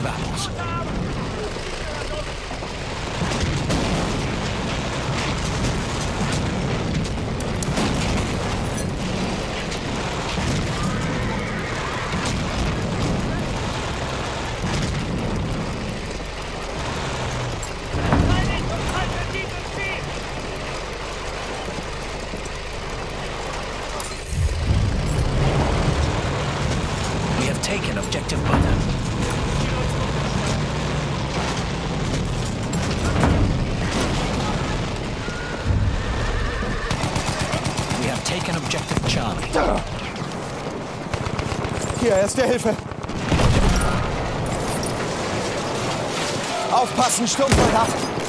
rebels. Taken objective butter. We have taken objective Charlie. Hier, erste Hilfe. Aufpassen, Sturmsoldat.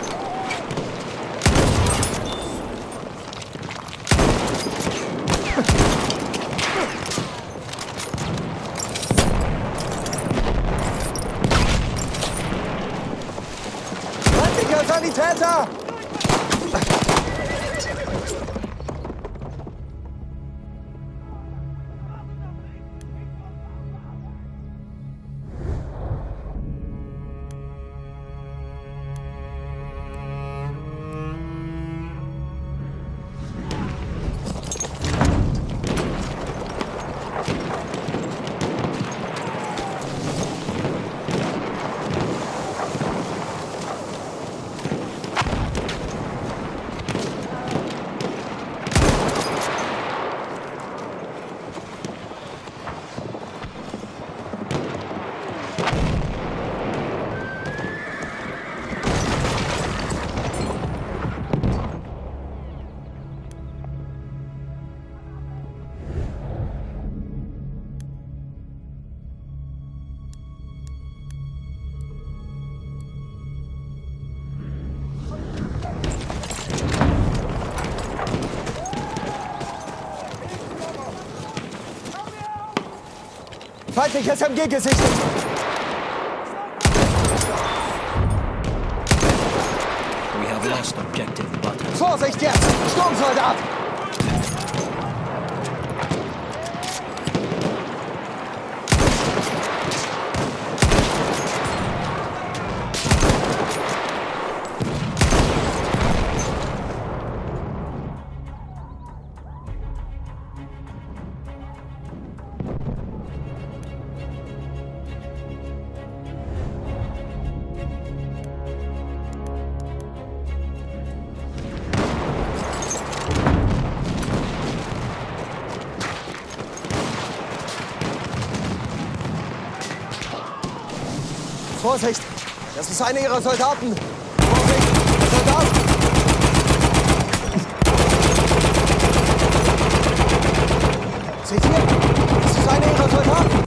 Sanitäter! Feindliches MG gesichtet! We have lost objective butter. Vorsicht jetzt! Sturmsoldat! Vorsicht! Das ist einer ihrer Soldaten! Vorsicht! Soldat! Seht ihr? Das ist einer ihrer Soldaten!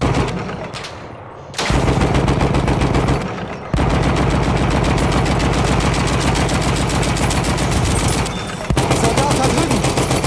Soldat da drüben!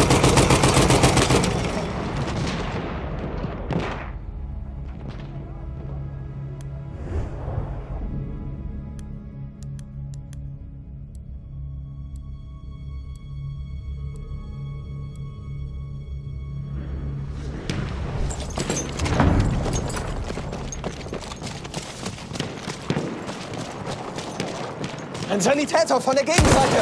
Ein Sanitäter von der Gegenseite!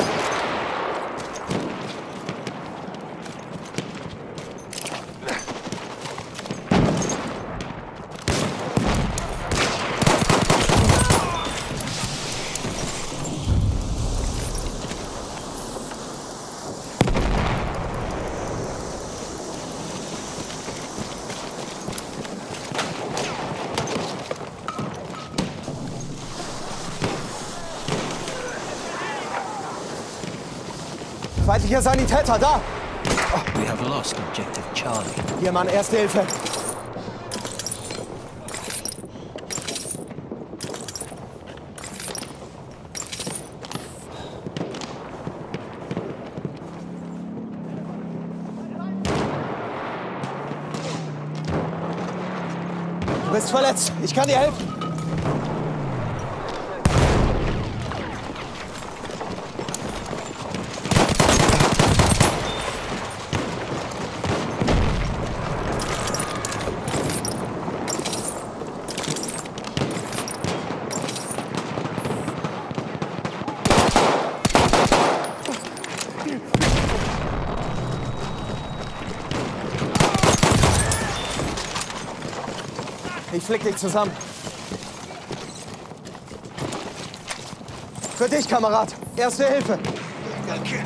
Feindlicher Sanitäter, da! We have lost objective Charlie. Hier, Mann, erste Hilfe. Du bist verletzt. Ich kann dir helfen. flick dich zusammen. Für dich, Kamerad. Erste Hilfe. Danke.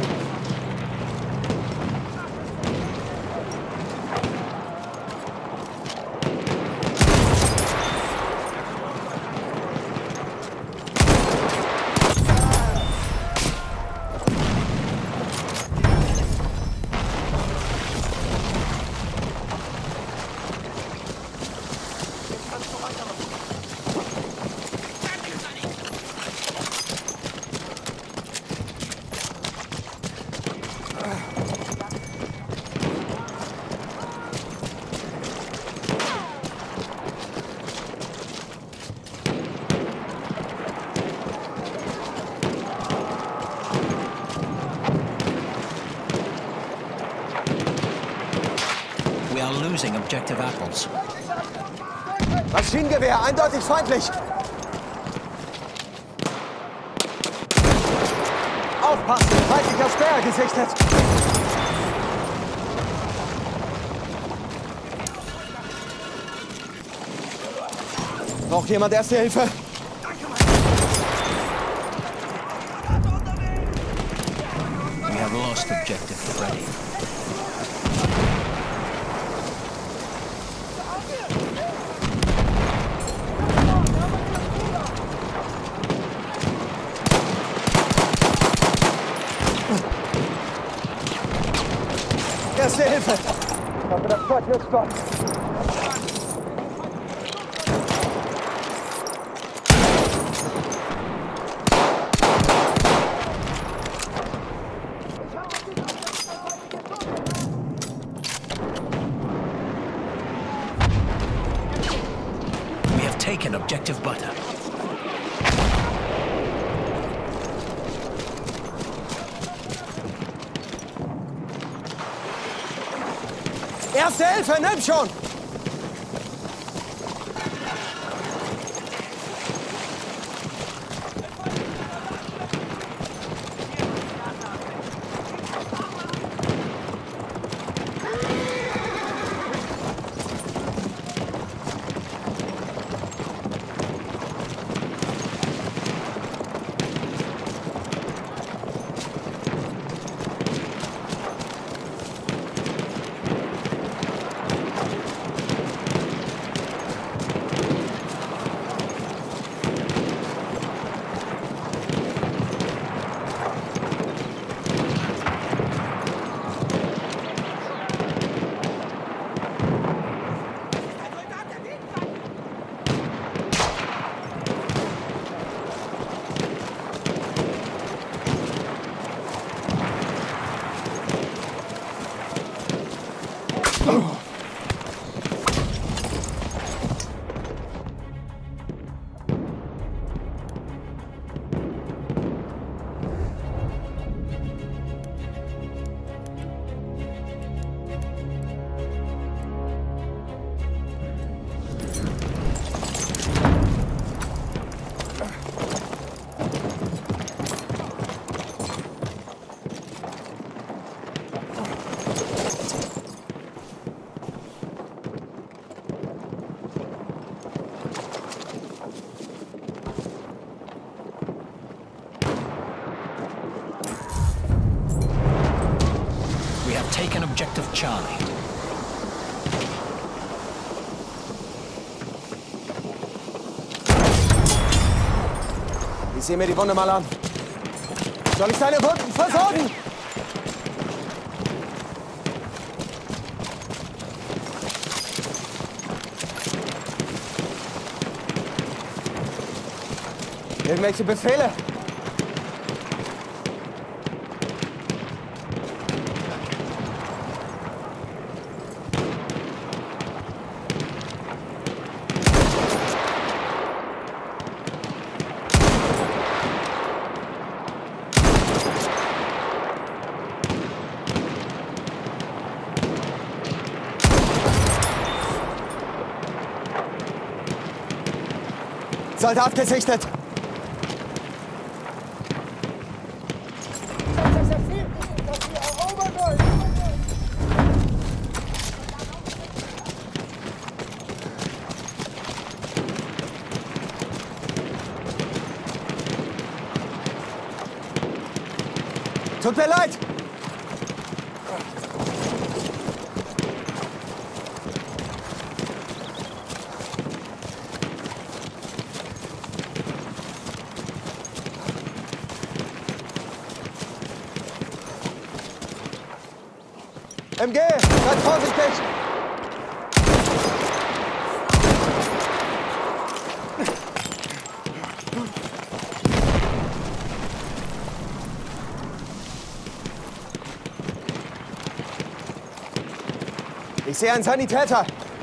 We are losing objective apples. Maschinengewehr, eindeutig feindlich. Aufpassen, feindlicher Späher gesichtet. Braucht jemand Erste Hilfe? We have lost objective Freddy. Erste Hilfe! Ich hoffe, das Zeug wird stoppen. We have taken objective butter. Erste Hilfe, nimm schon! Taken objective Charlie. Ich sehe mir die Wunde mal an. Soll ich deine Wunden versorgen? Irgendwelche Befehle? Soldat gesichtet! Tut mir leid! MG, seid vorsichtig! Ich sehe einen Sanitäter.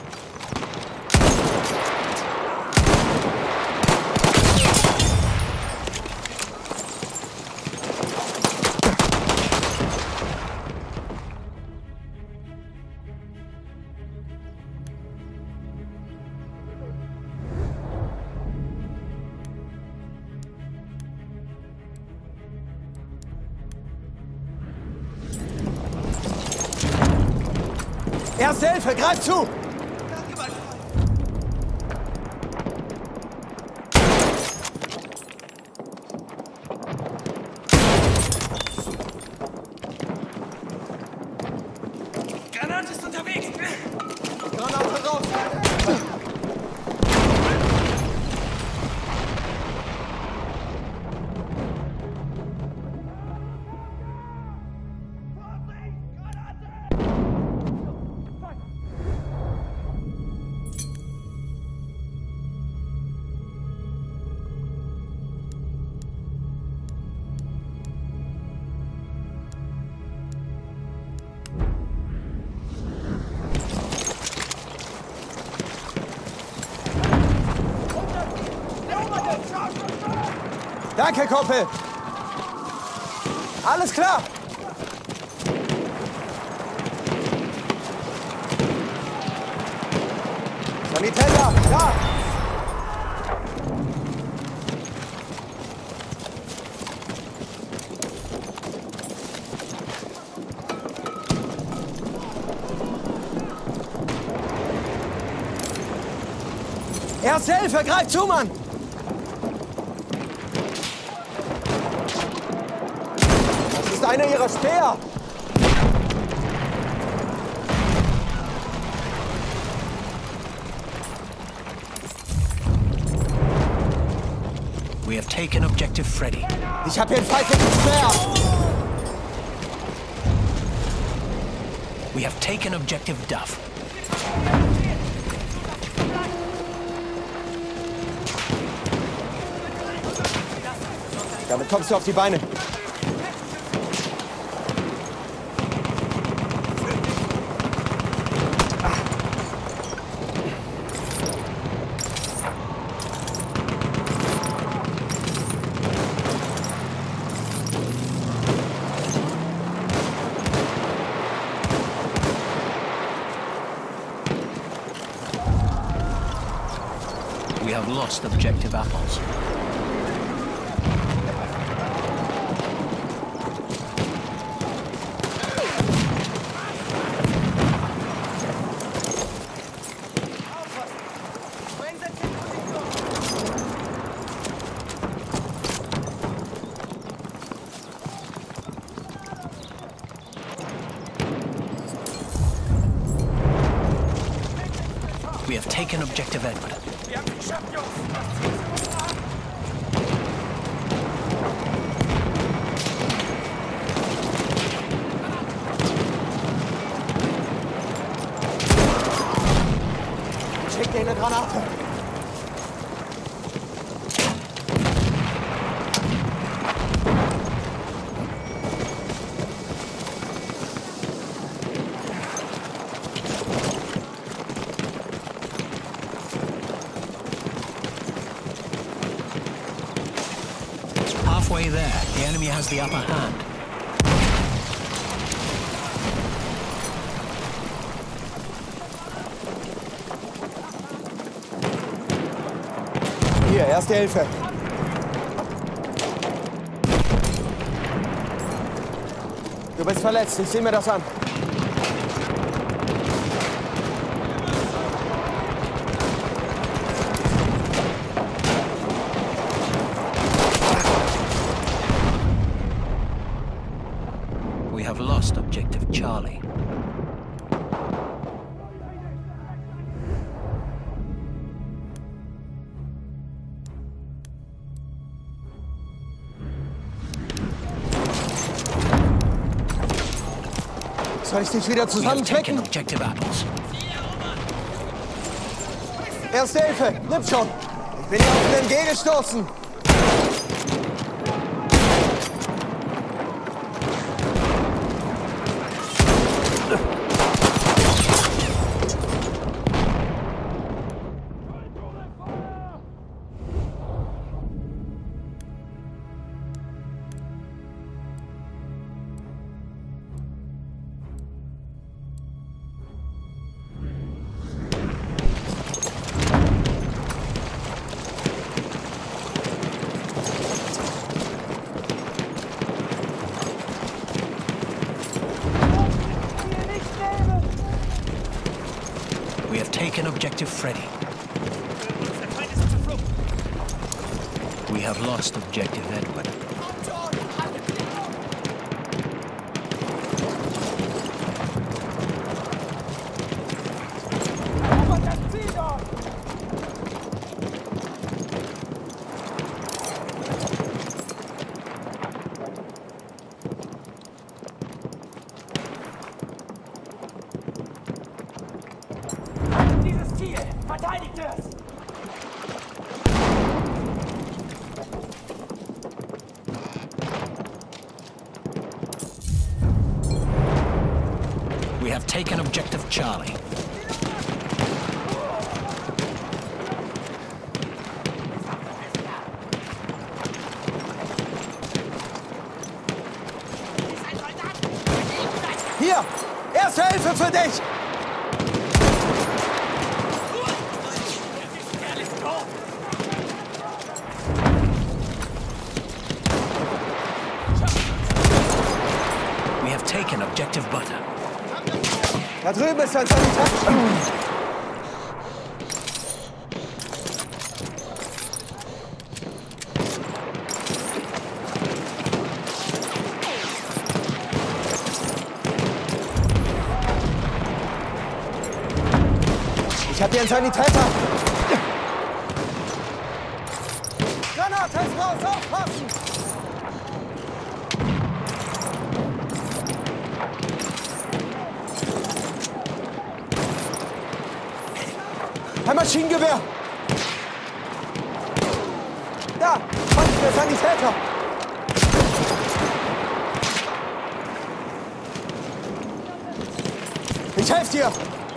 Erste Hilfe, greif zu! Granate ist unterwegs! Granate raus! Danke, Kumpel! Alles klar! Sanitäter, da! Erste Hilfe, greif zu, Mann! Das ist einer ihrer Speer! We have taken objective Freddy. Ich hab hier einen feindlichen Speer! We have taken objective Duff. Damit kommst du auf die Beine. We have lost objective Apples. We have taken objective Edward. Schick dir eine Granate! Halfway there, the enemy has the upper hand. Hier, erste Hilfe. Du bist verletzt, ich sehe mir das an. Soll ich dich wieder We have taken zusammenklicken? objective apples. Erste Hilfe, nimm schon. Ich bin hier auf den MG gestoßen. We have taken objective Freddy. Der Feind ist zur Flucht. We have lost objective Edward. Dieses Ziel! Verteidigt es! We have taken objective Charlie. Hier, erste Hilfe für dich. We have taken objective Butter. Da drüben ist ein Sanitäter. Ich hab hier einen Sanitäter. Granate ist raus, aufpassen! Ein Maschinengewehr! Da! Mann, der Sanitäter! Ich helfe dir!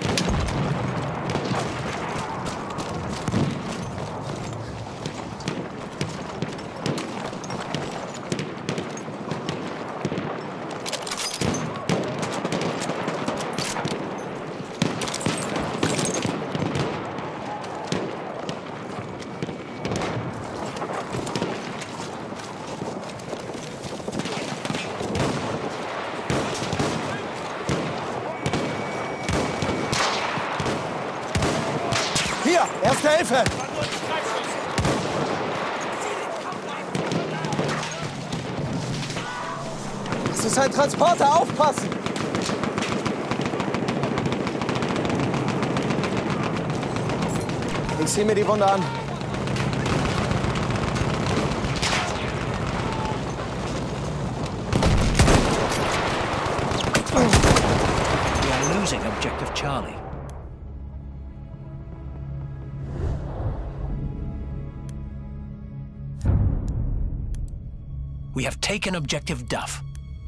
Hier, erste Hilfe! Das ist ein Transporter, aufpassen! Ich sehe mir die Wunde an. We are losing objective Charlie. We have taken objective Duff.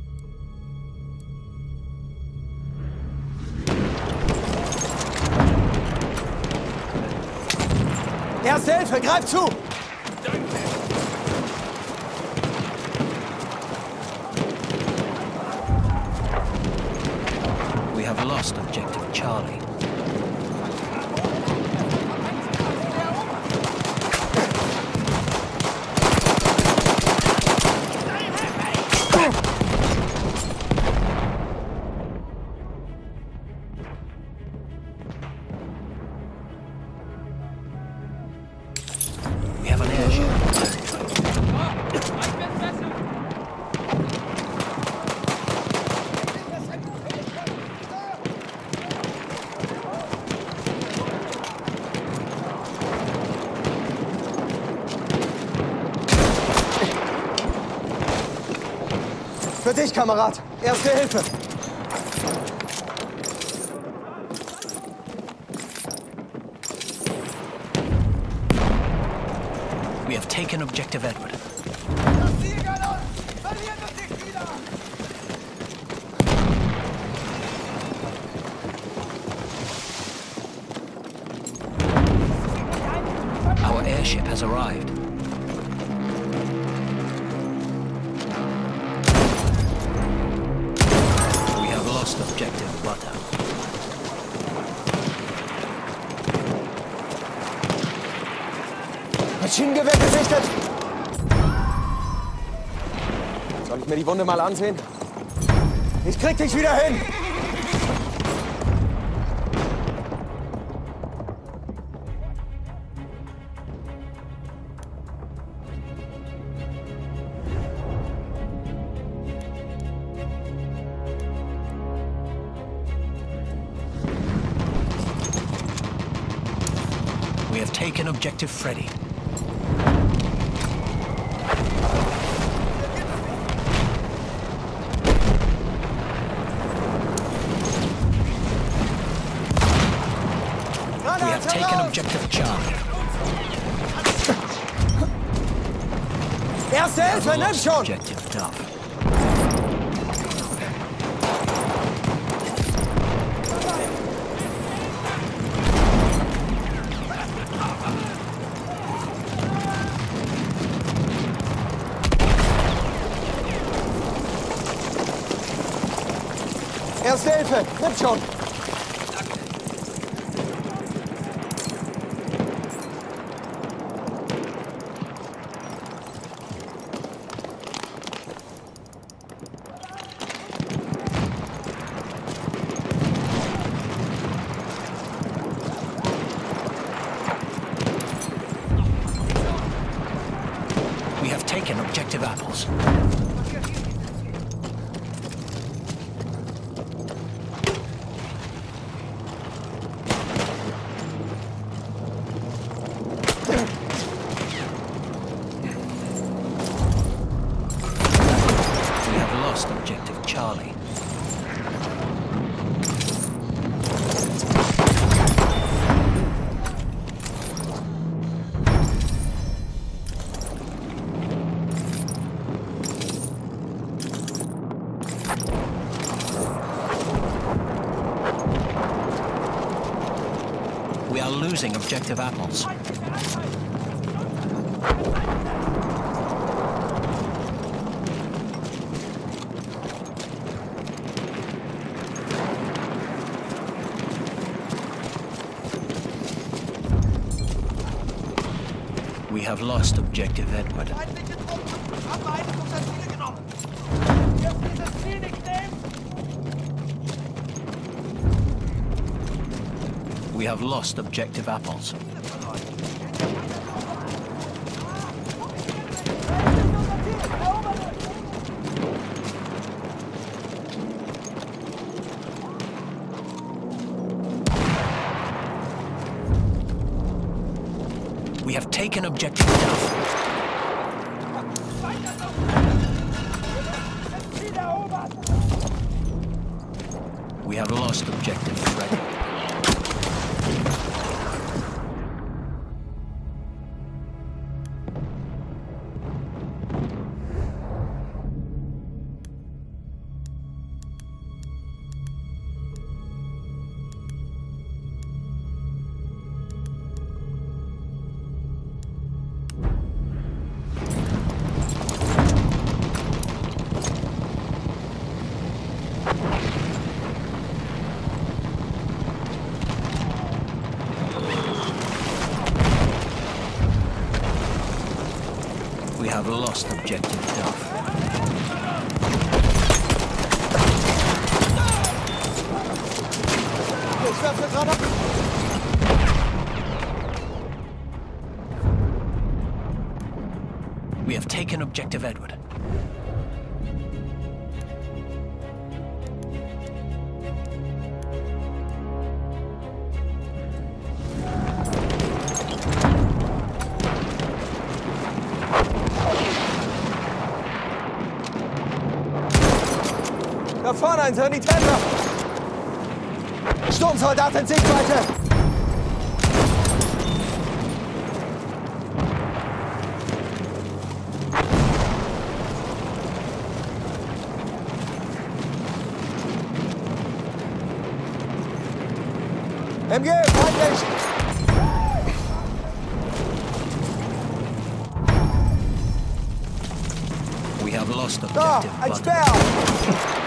Erste Hilfe, greif zu! We have lost objective Charlie. We have an airship. Für dich, Kamerad. Erste Hilfe. We have taken objective Edward. Our airship has arrived. We have lost objective Butter. Maschinengewehr gesichtet! Soll ich mir die Wunde mal ansehen? Ich krieg dich wieder hin! We have taken objective Freddy. We have taken objective Charlie. Erste Hilfe, nimm schon! Objective Duff. Erste Hilfe, nimm schon! We have taken objective Apples. We have lost objective Charlie. We are losing objective Apples. We have lost objective Edward. Feindliche Truppen haben Beeinigung der Ziele genommen. Dürfen dieses Ziel nicht nehmen? We have lost objective Apples. We have taken objective Duff. Ziel erobert! We have lost objective Freddy. We have lost objective Duff. Ich werfe gerade ab! We have taken objective Edward. Da vorne ein Sanitäter! Sturmsoldat in Sichtweite! MG, feindlich! We have lost Da, objective ein Butter. Speer!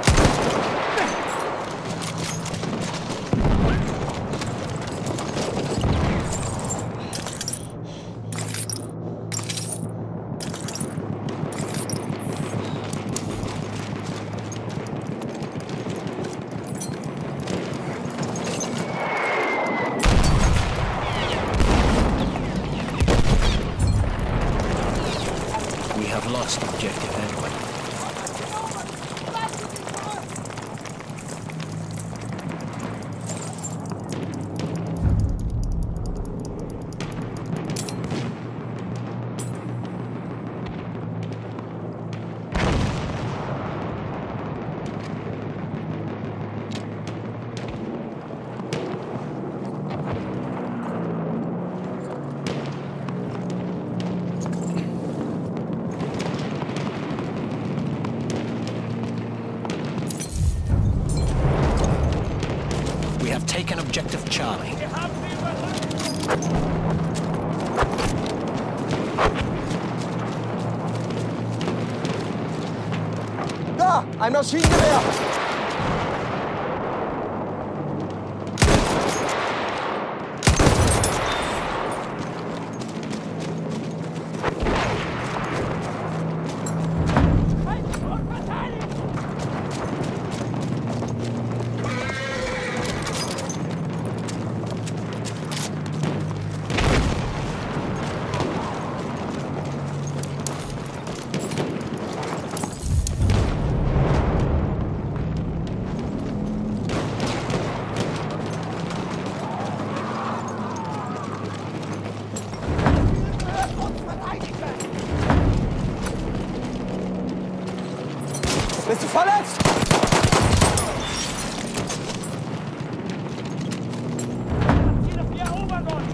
We have lost objective Edward. We have taken objective Charlie. Da, ein Maschinengewehr! Bist du verletzt? Wir erobern uns!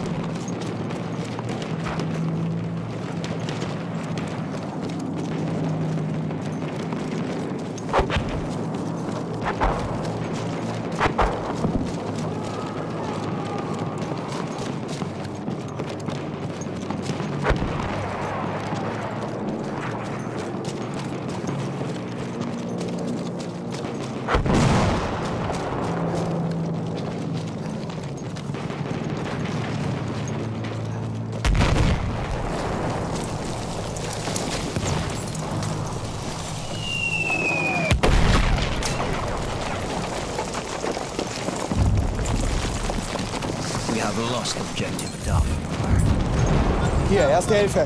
We have lost objective Duff. Hier, erste Hilfe.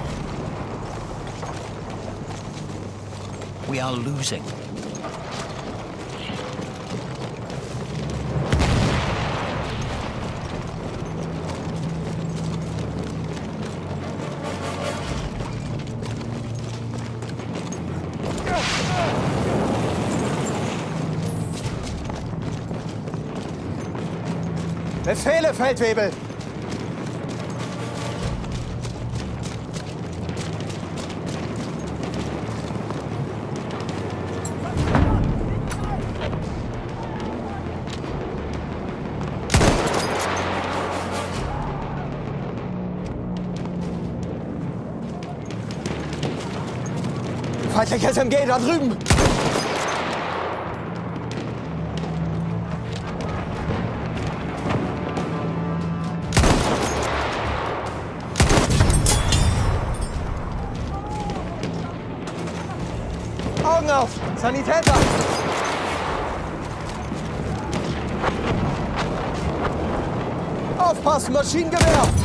We are losing. Befehle, Feldwebel! Feindliches MG da drüben! Augen auf! Sanitäter! Aufpassen, Maschinengewehr!